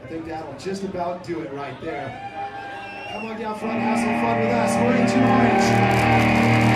I think that'll just about do it right there. Come on down front and have some fun with us. We're Agent Orange.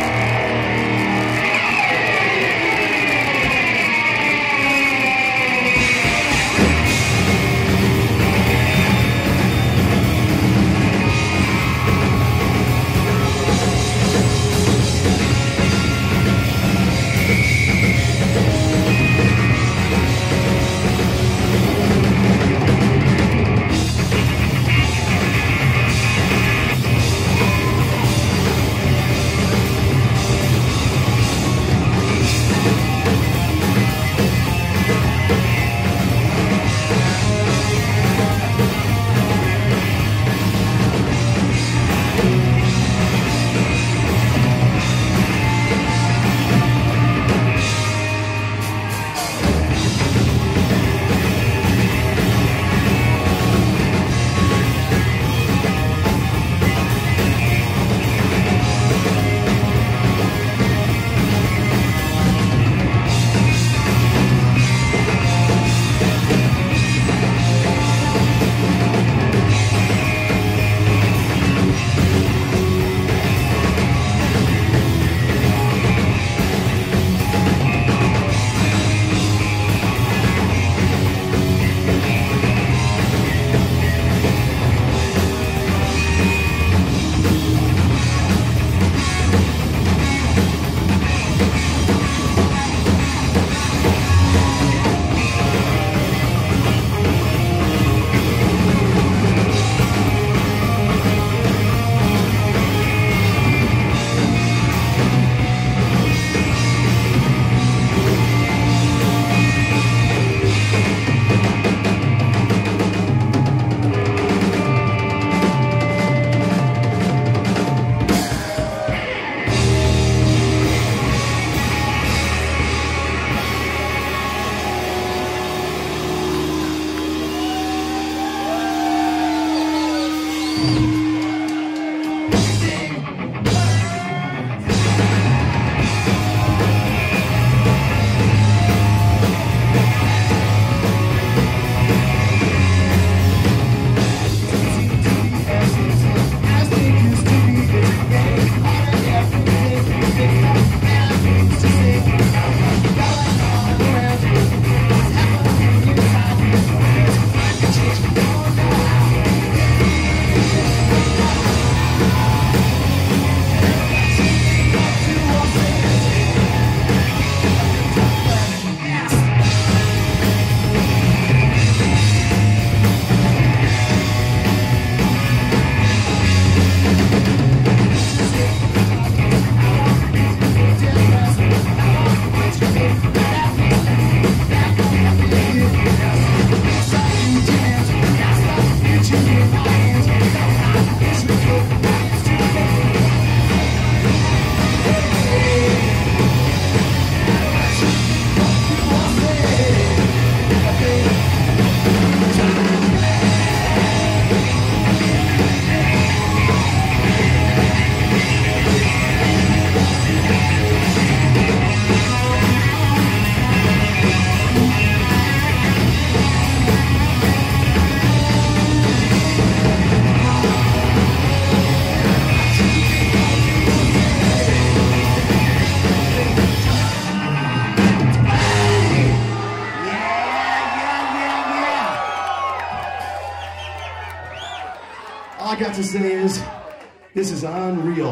All I got to say is, this is unreal.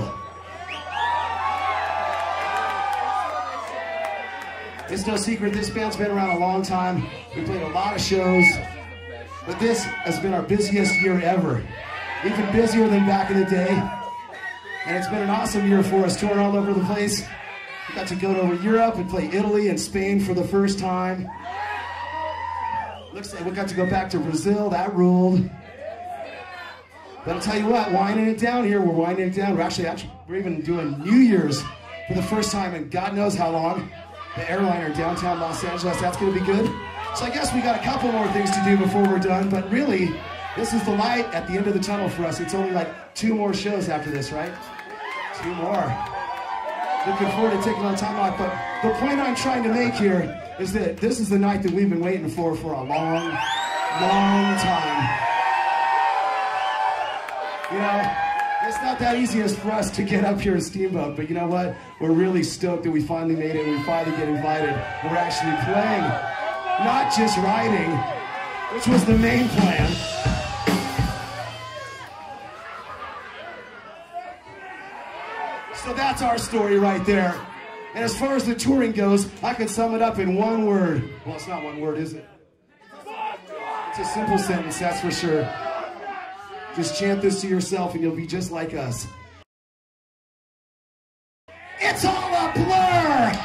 It's no secret, this band's been around a long time. We played a lot of shows, but this has been our busiest year ever. Even busier than back in the day. And it's been an awesome year for us, touring all over the place. We got to go to Europe and play Italy and Spain for the first time. Looks like we got to go back to Brazil, that ruled. But I'll tell you what, winding it down here, we're winding it down. We're even doing New Year's for the first time in God knows how long. The airliner downtown Los Angeles, that's gonna be good. So I guess we got a couple more things to do before we're done, but really, this is the light at the end of the tunnel for us. It's only like 2 more shows after this, right? 2 more. Looking forward to taking a time off, but the point I'm trying to make here is that this is the night that we've been waiting for a long, long time. You know, it's not that easy as for us to get up here in Steamboat, but you know what? We're really stoked that we finally made it and we finally get invited. We're actually playing, not just writing, which was the main plan. So that's our story right there. And as far as the touring goes, I can sum it up in one word. Well, it's not one word, is it? It's a simple sentence, that's for sure. Just chant this to yourself and you'll be just like us. It's all a blur!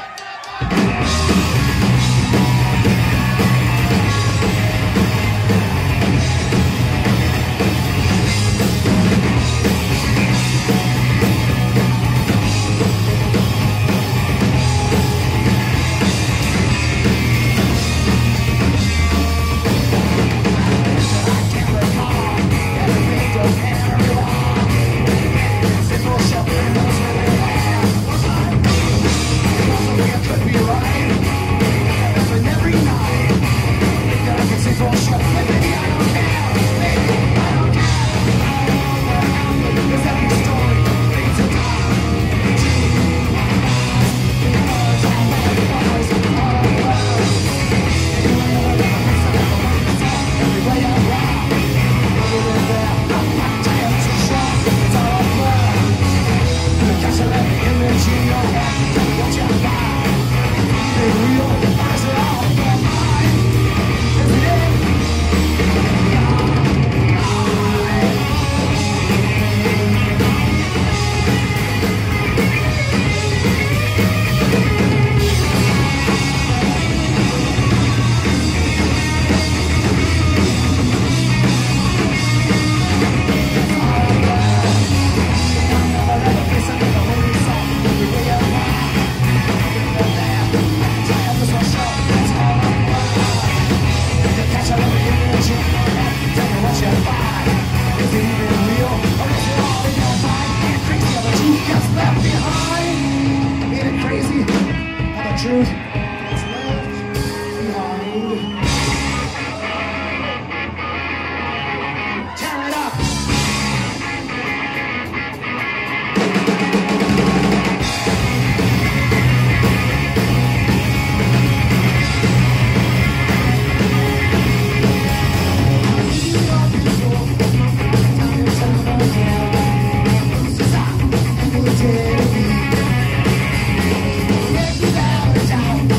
Down.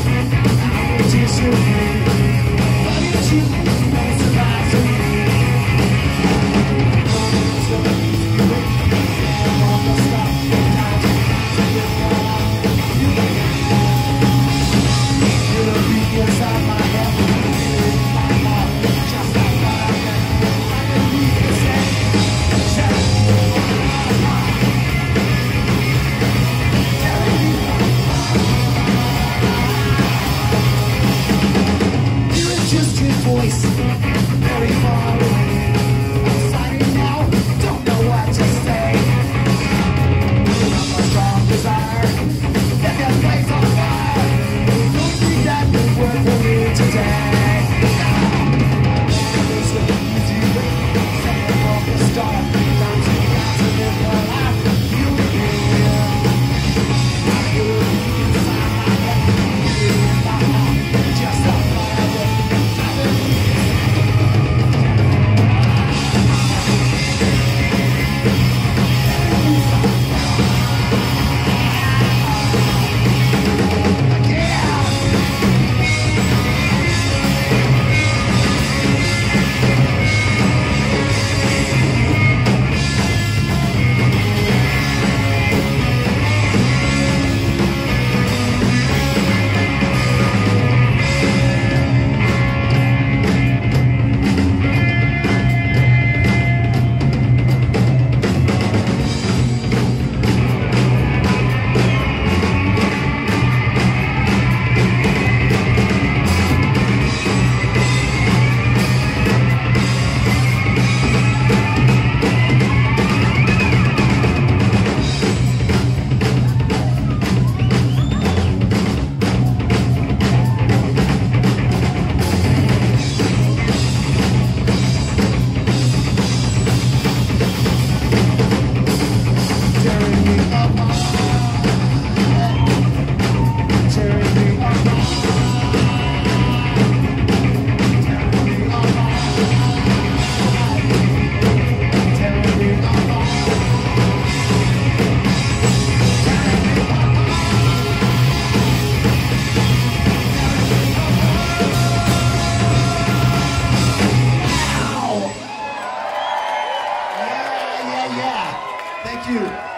you.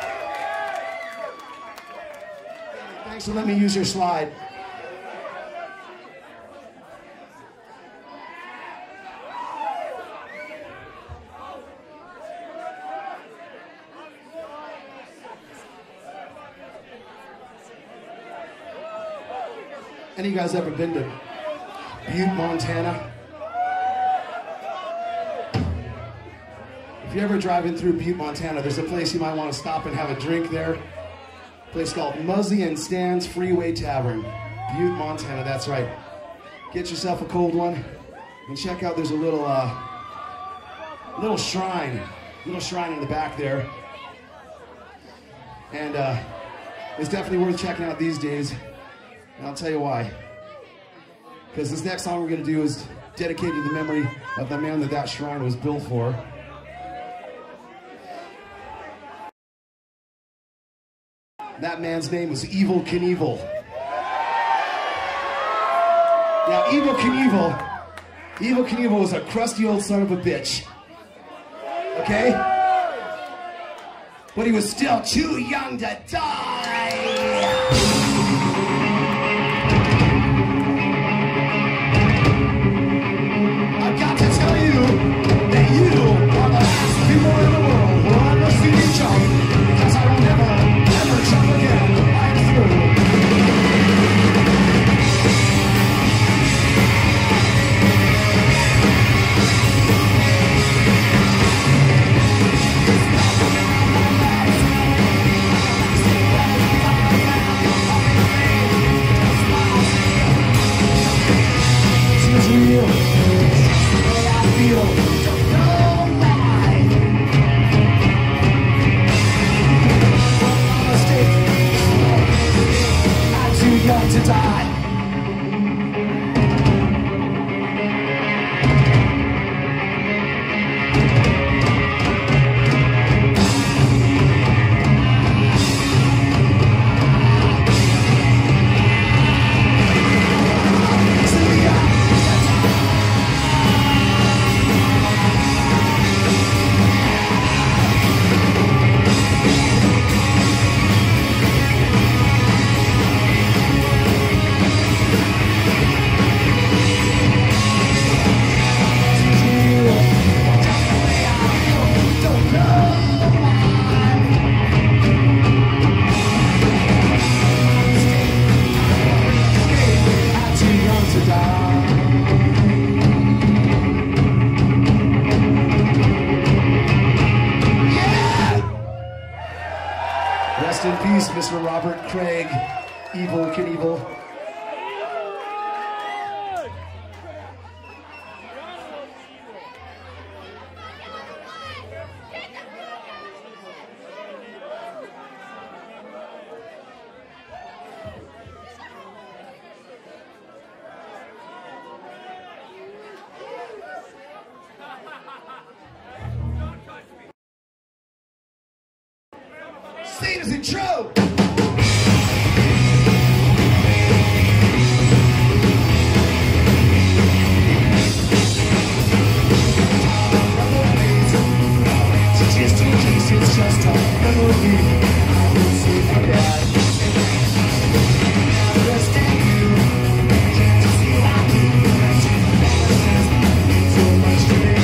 Thanks for letting me use your slide. Any of you guys ever been to Butte, Montana? If you're ever driving through Butte, Montana, there's a place you might want to stop and have a drink there. A place called Muzzy and Stan's Freeway Tavern. Butte, Montana, that's right. Get yourself a cold one and check out, there's a little shrine in the back there. And it's definitely worth checking out these days. And I'll tell you why. Because this next song we're going to do is dedicated to the memory of the man that shrine was built for. That man's name was Evel Knievel. Now, Evel Knievel was a crusty old son of a bitch. Okay? But he was still too young to die. People in the world will never see me jump, because I will never, ever jump again. I am through. Seems real, just the way I feel. Don't know why. Young to die. Rest in peace, Mr. Robert Craig, Evel Knievel. Same as intro. Just in case it's just a memory, I will say for that. Understand you, can't you see I do? So much to me.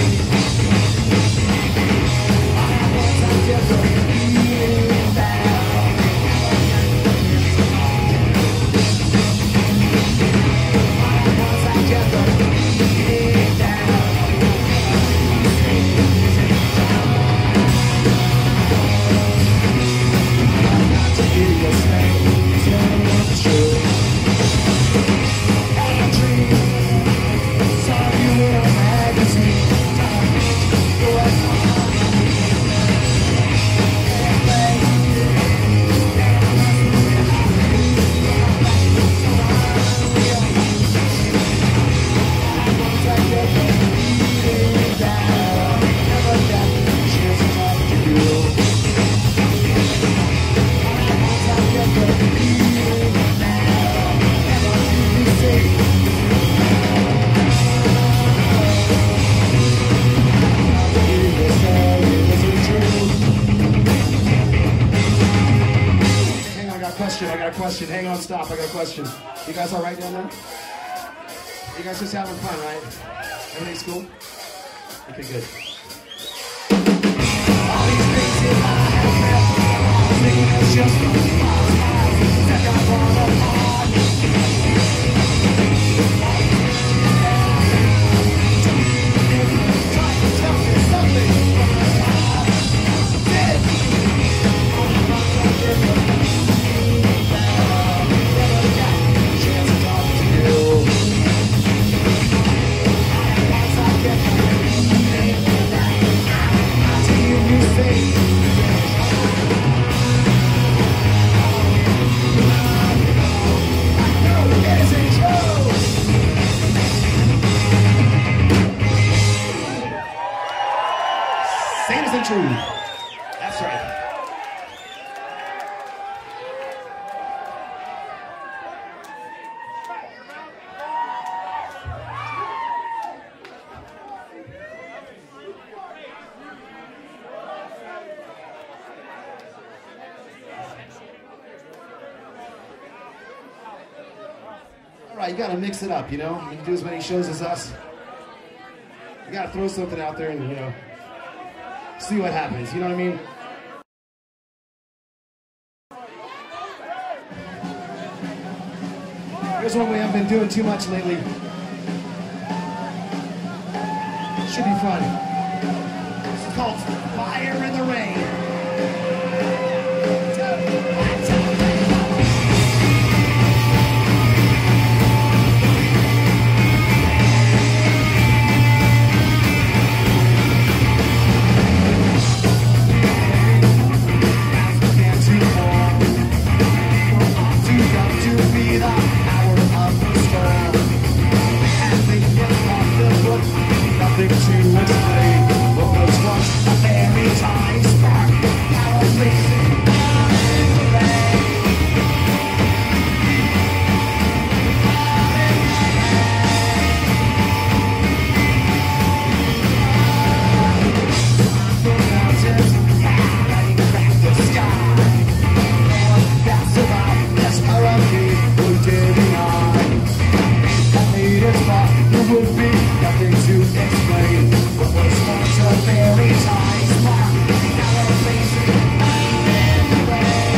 I want to get the feeling back. got a question. Hang on, stop. I got a question. You guys all right down there? You guys just having fun, right? Everything's cool? Okay, good. All these things in my head, it's just that I wanna tell me something. Same isn't true. That's right. All right, you gotta mix it up, you know? You can do as many shows as us. You gotta throw something out there and, you know, see what happens, you know what I mean? Here's one we haven't been doing too much lately. Should be fun. It's called Fire in the Rain. Nothing to explain, but was once a fairy time spark. Now I'm facing in the rain. The mountains lighting crack the sky. That's about this hurricane who did deny. I made it far, there would be nothing to explain. What was once a fairy time spark, now I'm facing in the rain.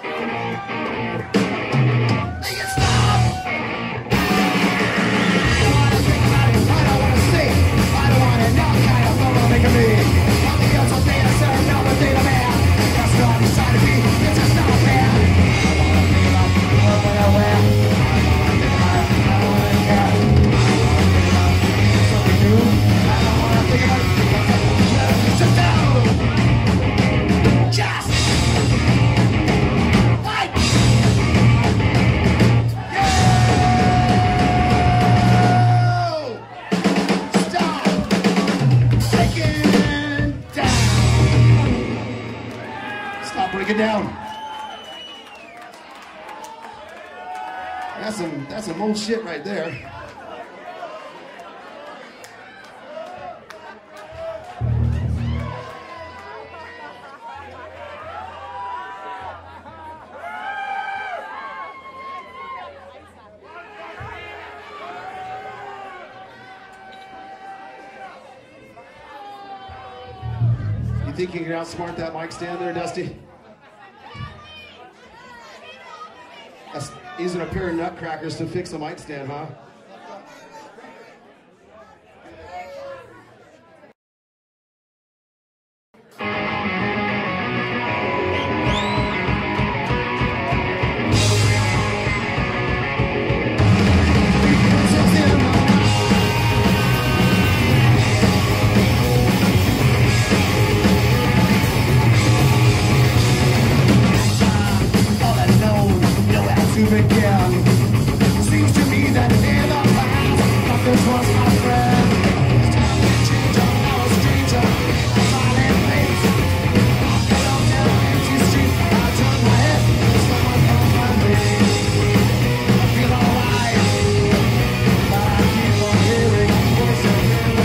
Down. That's some old shit right there. You think you can outsmart that mic stand there, Dusty? That's using a pair of nutcrackers to fix a mic stand, huh? Seems to me that never lasts. This was my friend. It's time to change. I'm now a stranger. A silent face. Walking on down an empty street. I turn my head. Someone comes my way. I feel alright, but I keep on hearing voices in my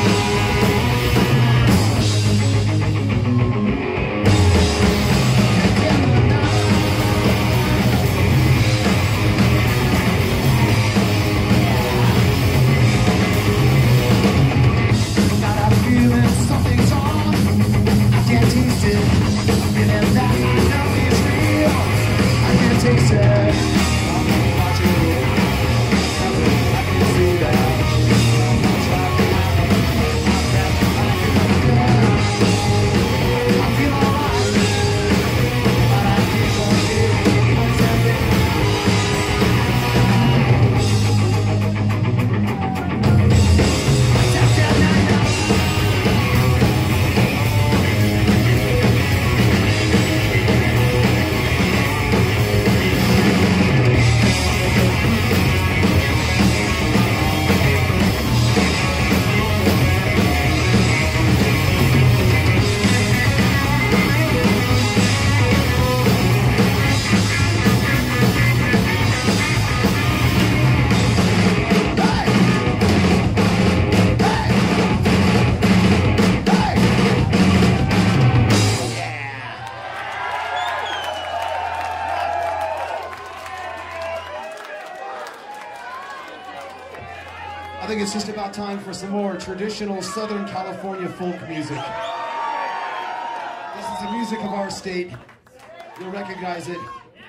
I think it's just about time for some more traditional Southern California folk music. This is the music of our state. You'll recognize it.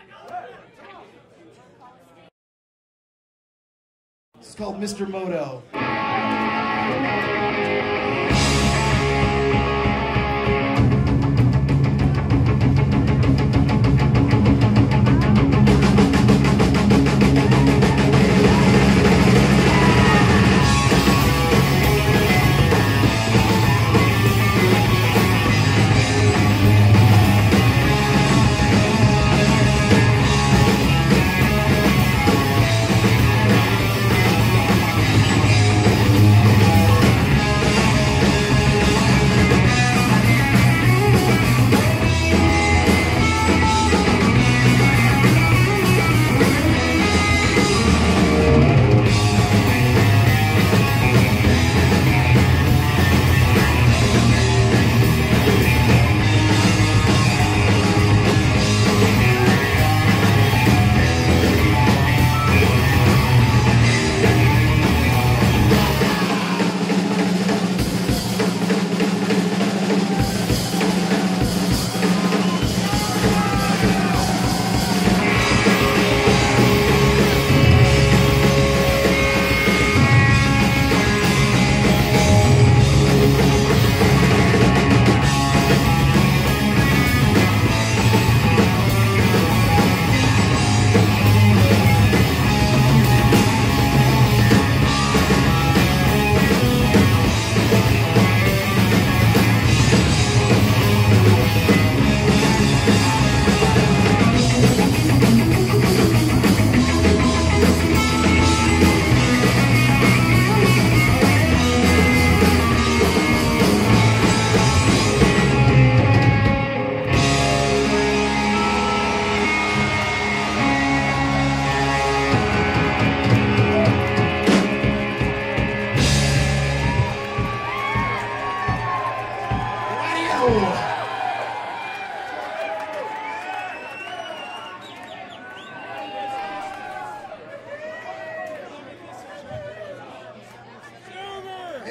It's called Mr. Moto.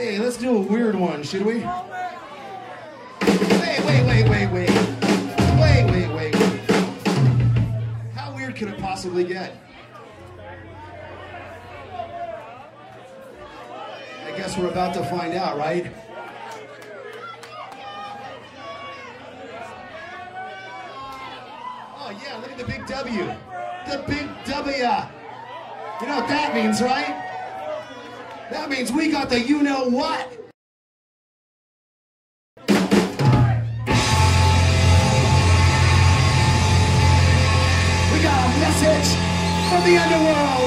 Hey, let's do a weird one, should we? Wait. How weird could it possibly get? I guess we're about to find out, right? Oh yeah, look at the big W. The big W. You know what that means, right? That means we got the you-know-what. We got a message from the underworld.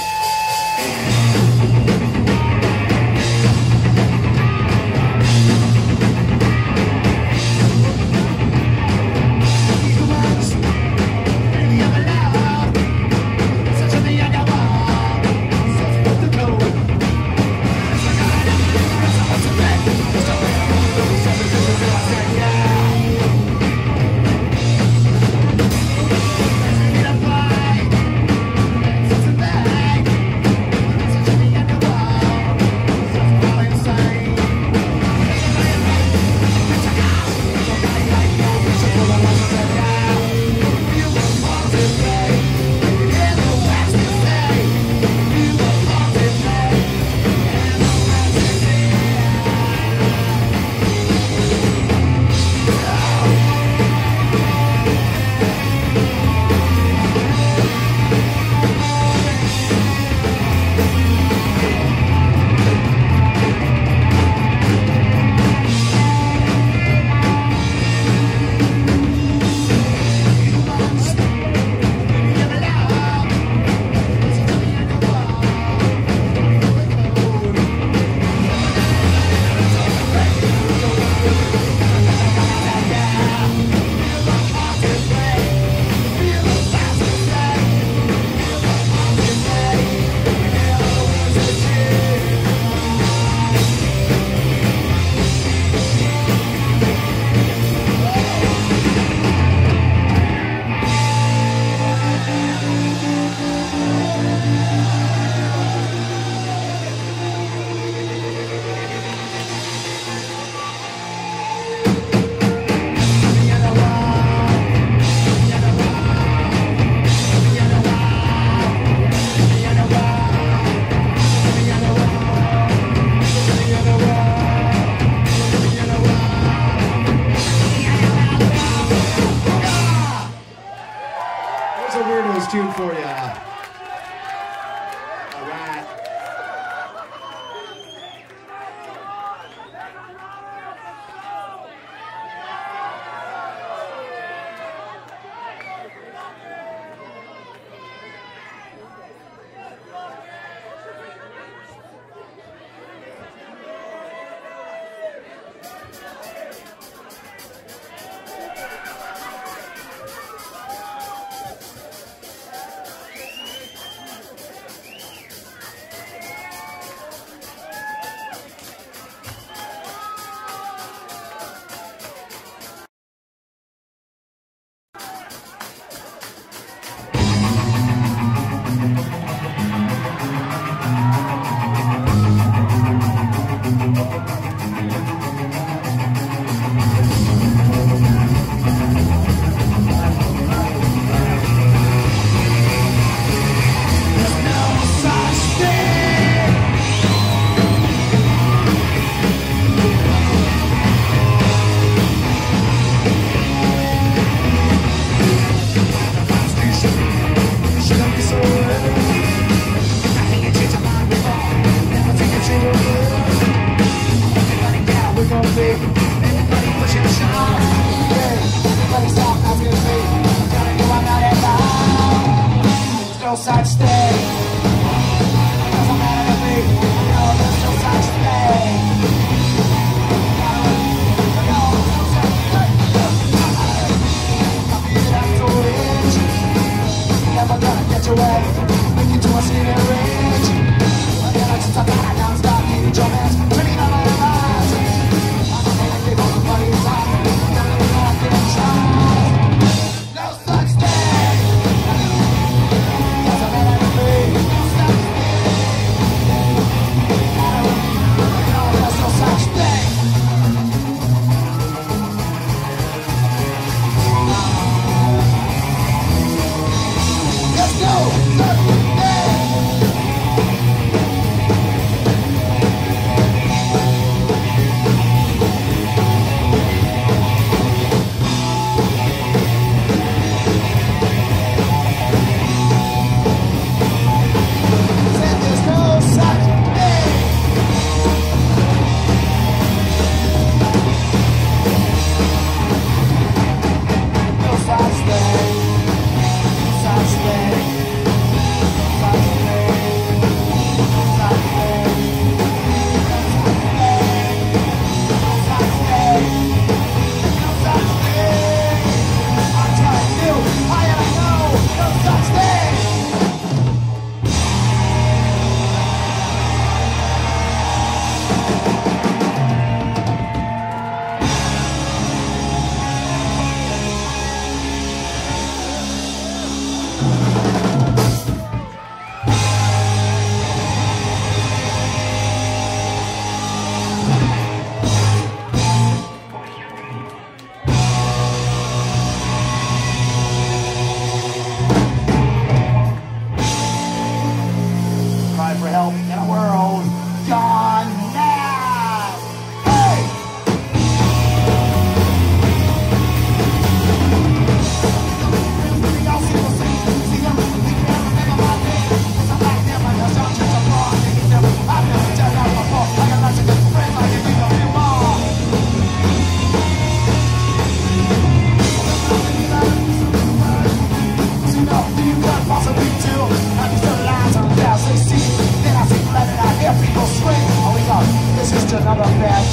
Tune for you. All right. Such thing. Doesn't matter to me. No, there's no such thing. Never gonna get your way. Make you to a steaming ridge. The energies are bad. Now I'm stuck in your hands. Turning on my eyes. I'm the man that gave all the money inside. Never gonna get in trouble. No such thing. Doesn't matter to me.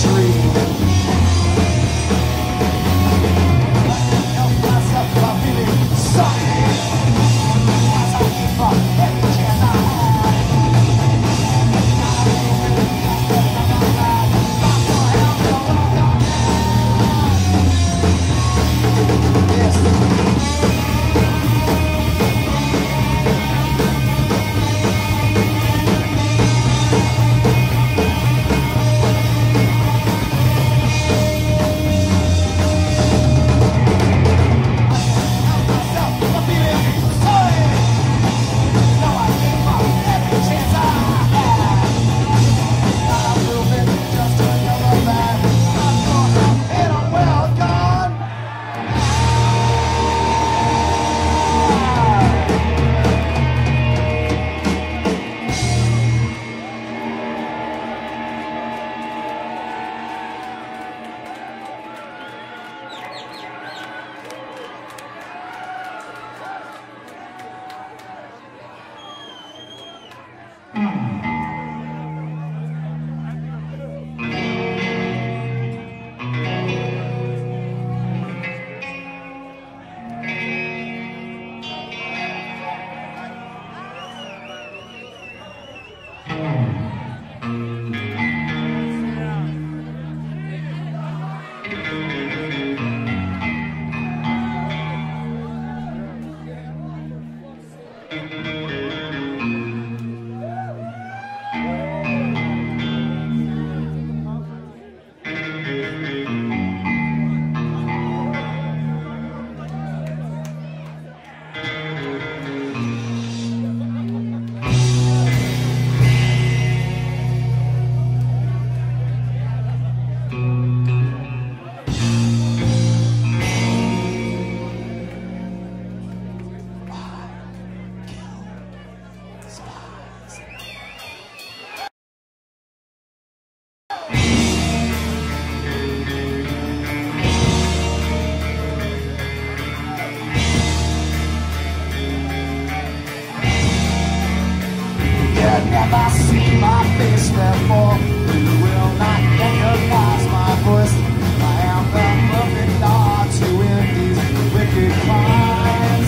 never seen my face before. You will not recognize my voice. I am the perfect dog to end these wicked crimes.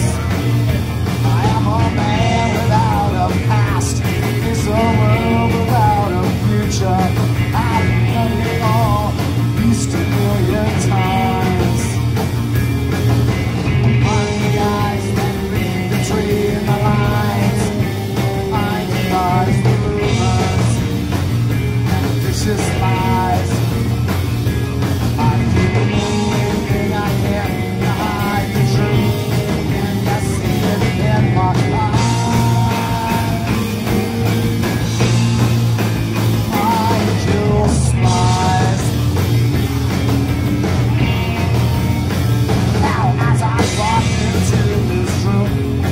I am a man without a past. It's a world without a future. I've done it all, at least a million times. I'm the guys that read the tree in the lines. I devise the rumors and vicious lies. I keep anything I can to hide the truth, and I see it in my eyes. I kill spies. Now as I walk into this room,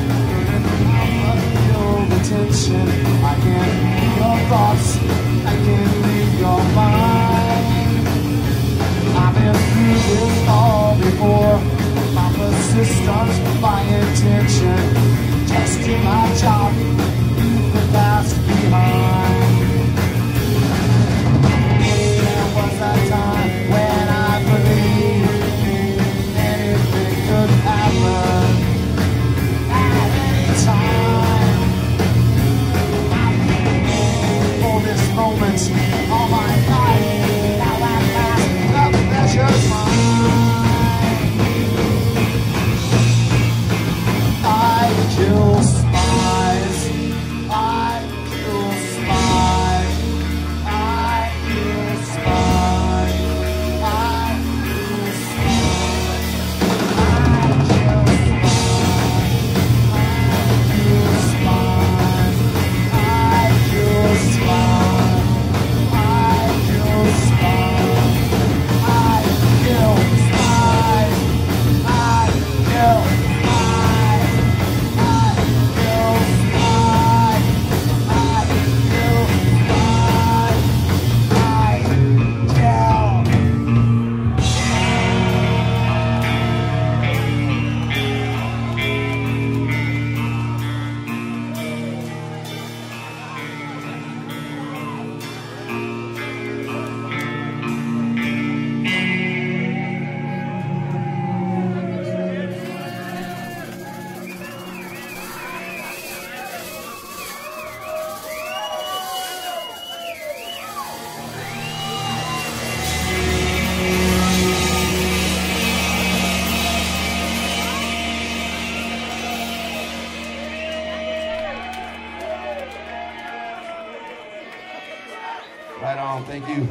attention, I can read your thoughts, I can read your mind. I've been through this all before. My persistence, my intention, just do my job, leave the past behind. There was a time when I believed anything could happen at any time. This moment all my life, now at last the pleasure's mine. I kill spies. Tom. Thank you.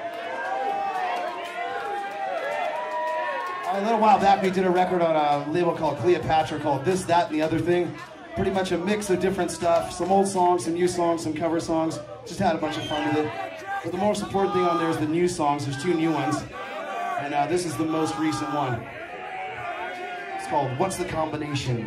A little while back, we did a record on a label called Cleopatra called This, That, and the Other Thing. Pretty much a mix of different stuff. Some old songs, some new songs, some cover songs. Just had a bunch of fun with it. But the most important thing on there is the new songs. There's 2 new ones. And this is the most recent one. It's called What's the Combination?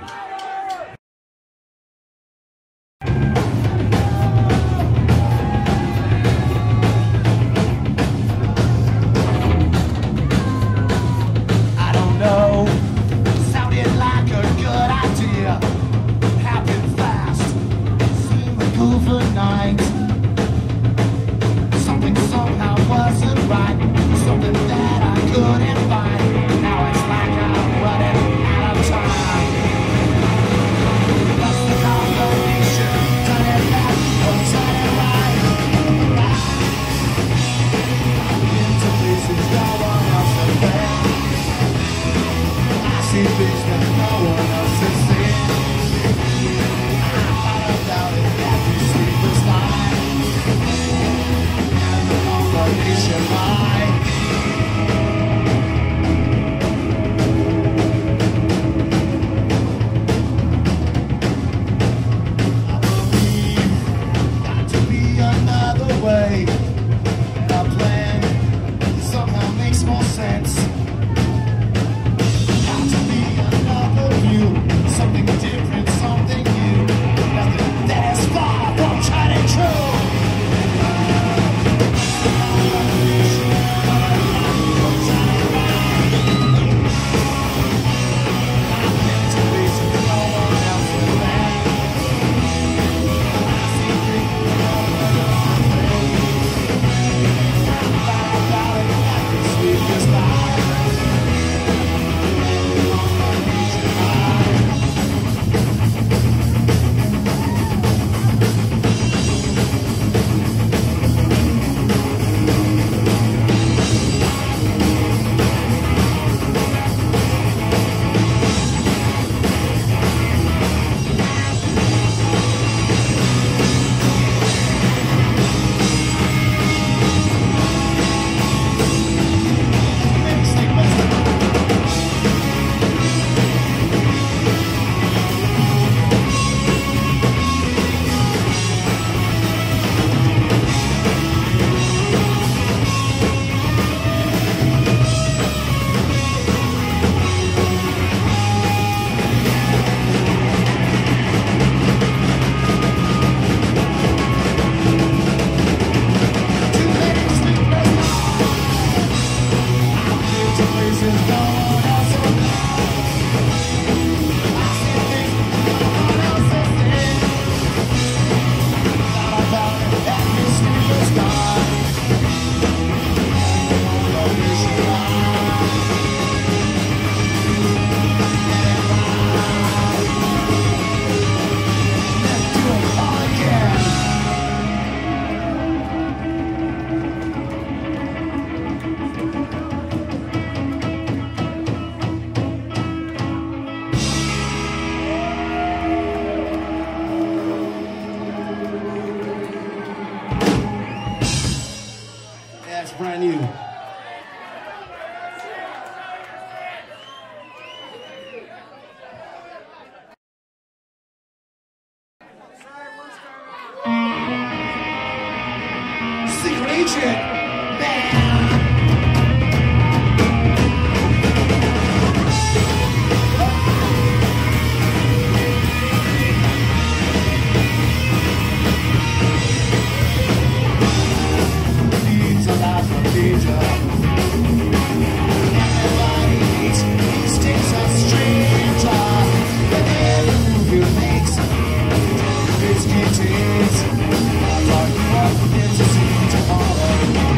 It's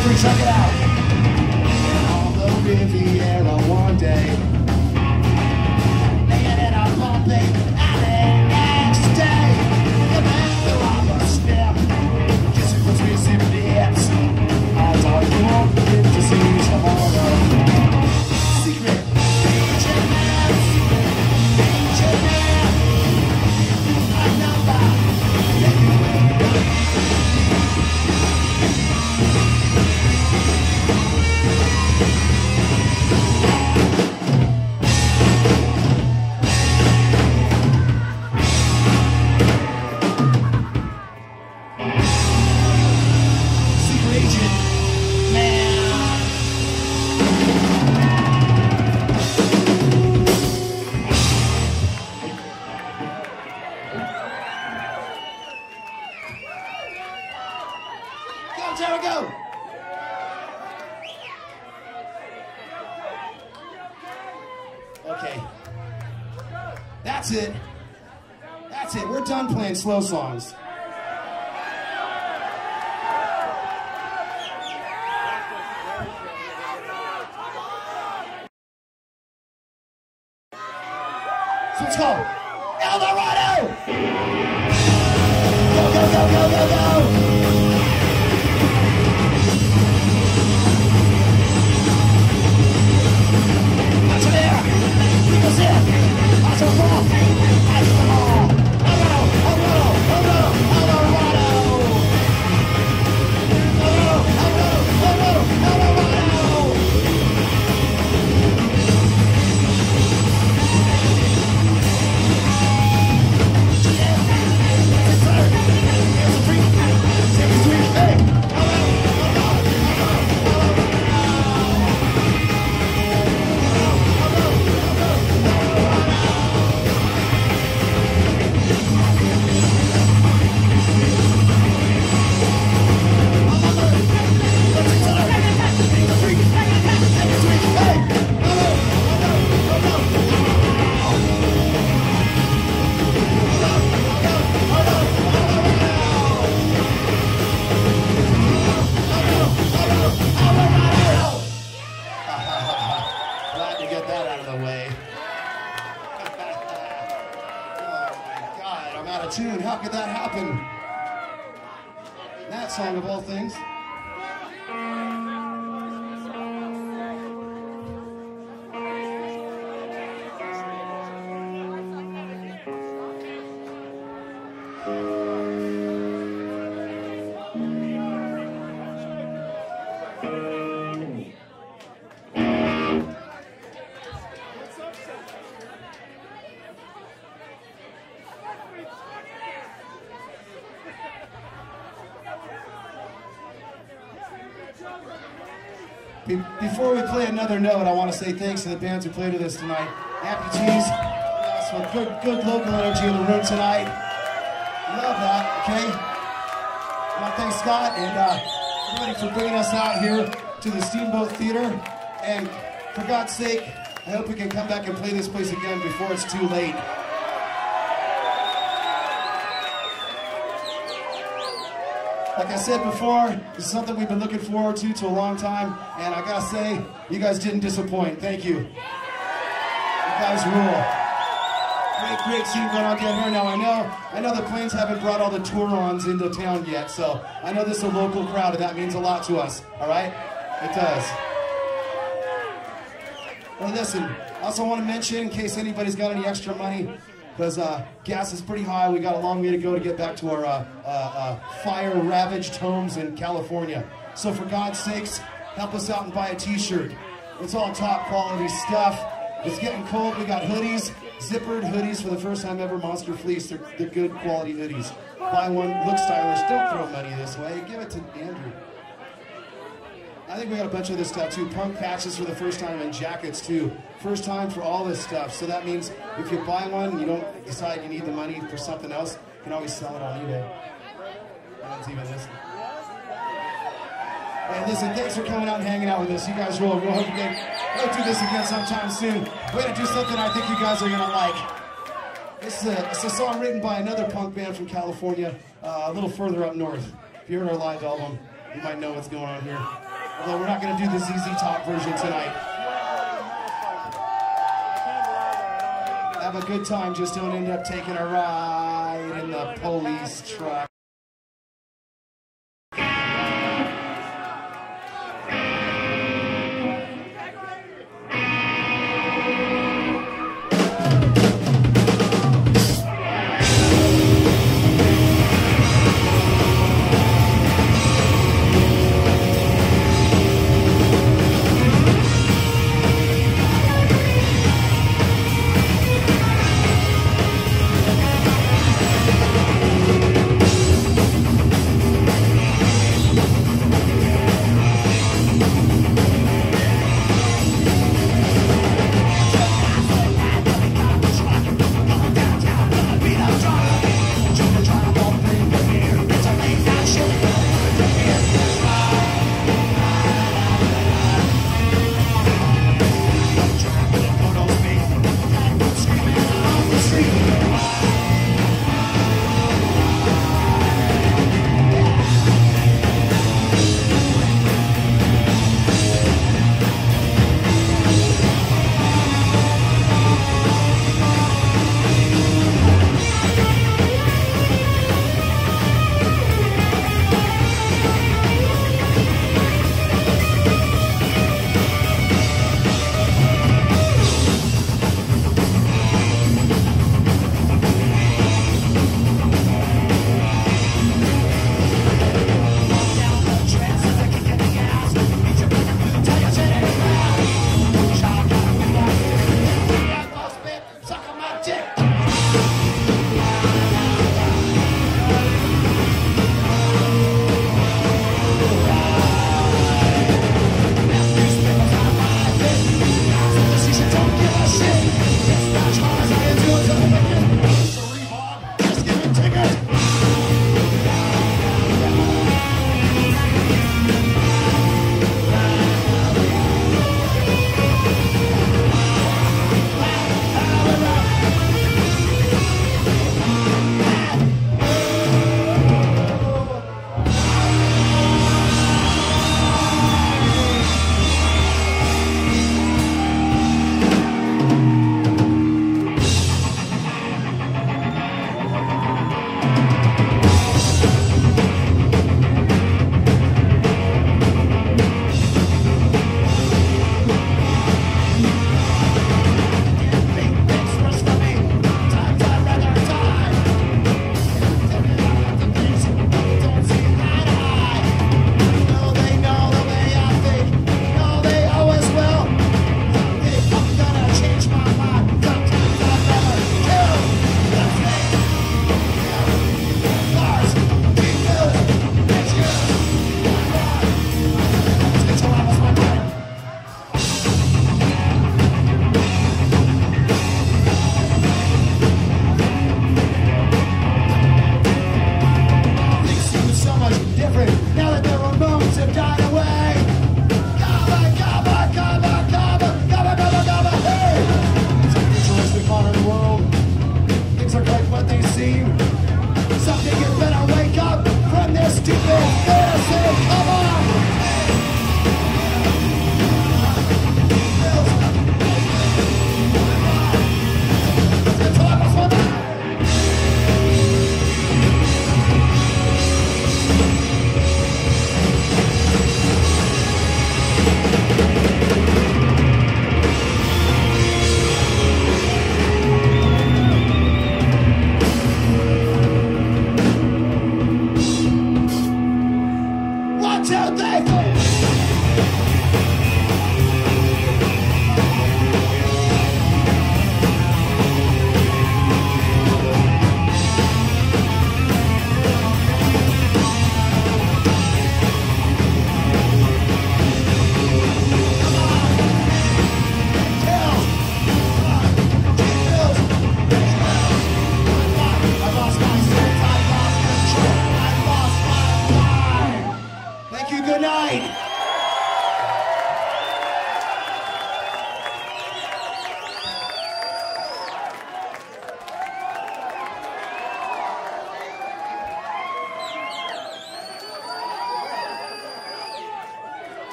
3, check it out. On the Riviera one day, laying in a pumping alley next day. The man will have a step, kissing between some lips. As all you won't get to see tomorrow. Secret agent man, a number that you will know. Okay. That's it. That's it. We're done playing slow songs. So let's go. Eldorado! Go, go, go, go, go, go! Tune. How could that happen? That song of all things. Before we play another note, I want to say thanks to the bands who played with us tonight. Amputees, some good local energy in the room tonight. Love that, okay? I want to thank Scott and everybody for bringing us out here to the Steamboat Theater. And for God's sake, I hope we can come back and play this place again before it's too late. Like I said before, this is something we've been looking forward to a long time, and I gotta say, you guys didn't disappoint. Thank you. You guys rule. Great scene going on down here. Now I know the Plains haven't brought all the tour-ons into town yet, so I know this is a local crowd, and that means a lot to us. All right? It does. Well, listen. I also want to mention, in case anybody's got any extra money, because gas is pretty high. We got a long way to go to get back to our fire-ravaged homes in California. So for God's sakes, help us out and buy a t-shirt. It's all top quality stuff. It's getting cold. We got hoodies, zippered hoodies for the first time ever, Monster Fleece. They're good quality hoodies. Buy one, look stylish. Don't throw money this way. Give it to Andrew. I think we got a bunch of this stuff too. Punk patches for the first time and jackets too. First time for all this stuff. So that means if you buy one, you don't decide you need the money for something else, you can always sell it on eBay. No one's even listening. Hey, listen, thanks for coming out and hanging out with us. You guys roll. We'll hope you go do this again sometime soon. We're going to do something I think you guys are going to like. It's a song written by another punk band from California, a little further up north. If you heard our live album, you might know what's going on here. Although we're not going to do the ZZ Top version tonight. Have a good time, just don't end up taking a ride in the police truck.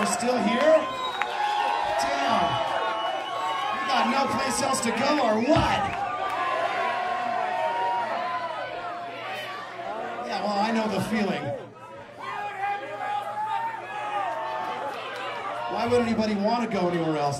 still here? Damn. You got no place else to go or what? Yeah, well, I know the feeling. Why would anybody want to go anywhere else?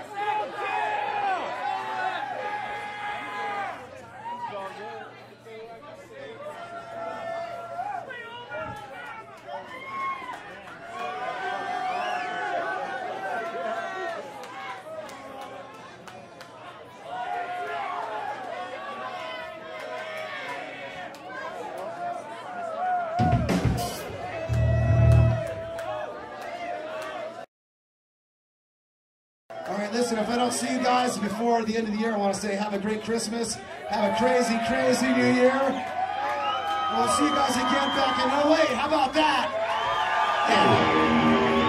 Listen, if I don't see you guys before the end of the year, I want to say have a great Christmas, have a crazy, crazy New Year. We'll see you guys again back in LA. How about that? Yeah.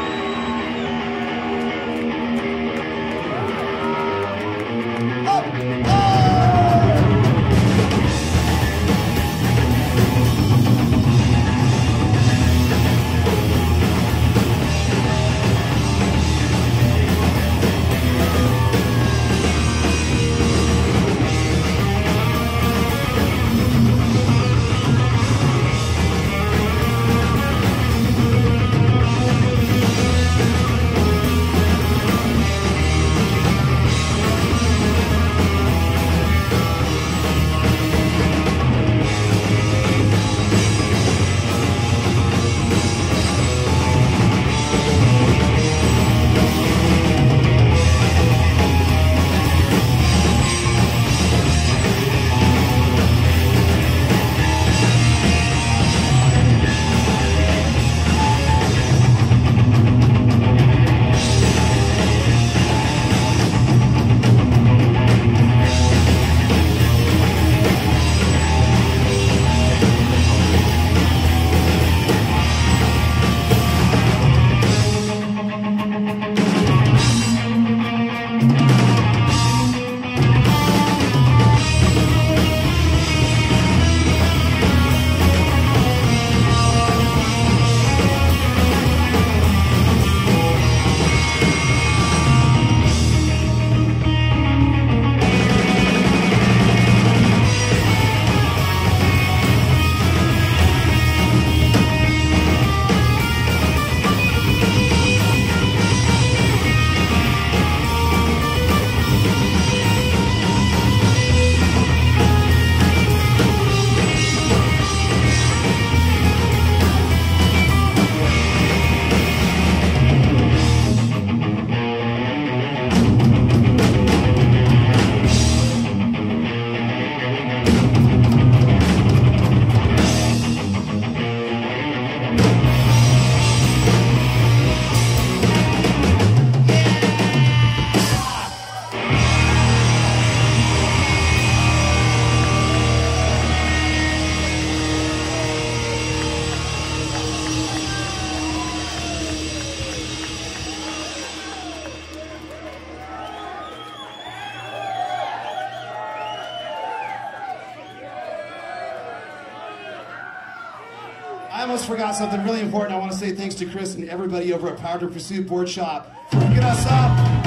I almost forgot something really important. I want to say thanks to Chris and everybody over at Power to Pursuit Board Shop for hooking us up.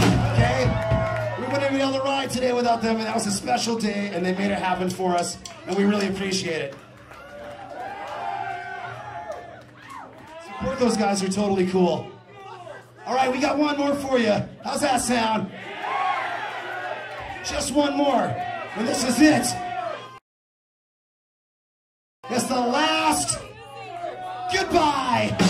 Okay? We wouldn't even be able to ride today without them, and that was a special day, and they made it happen for us, and we really appreciate it. Support those guys, are totally cool. All right, we got one more for you. How's that sound? Just one more, and this is it. It's the last goodbye.